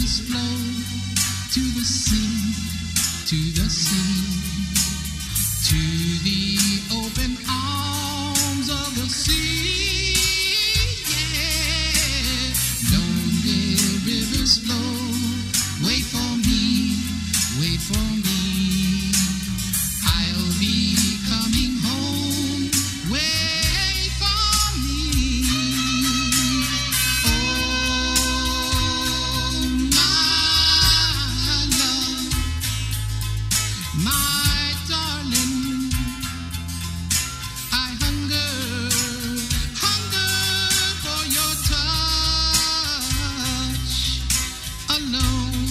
rivers flow to the sea, to the sea, to the open arms of the sea. Yeah, lonely rivers flow. Wait for me, wait for me. I'll be coming home. Wait for me. Oh, my love, my darling, I hunger for your touch. Alone,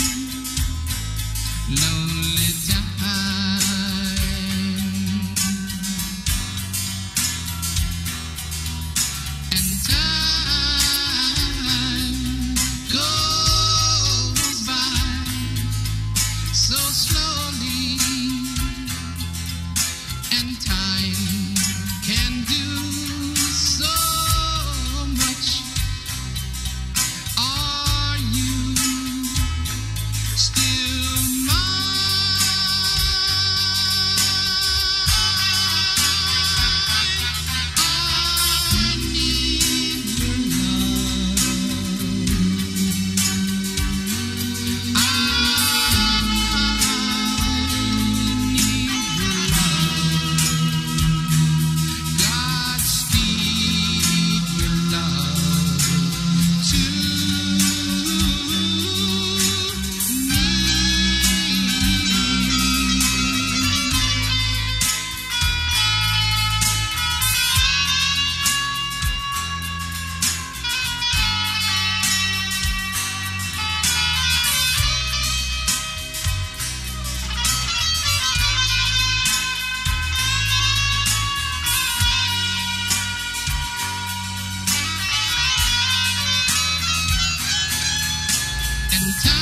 lonely time, and time goes by so slowly, and time can do so much. Are you still mine? I need your love. I need your love. Godspeed your love to me. And time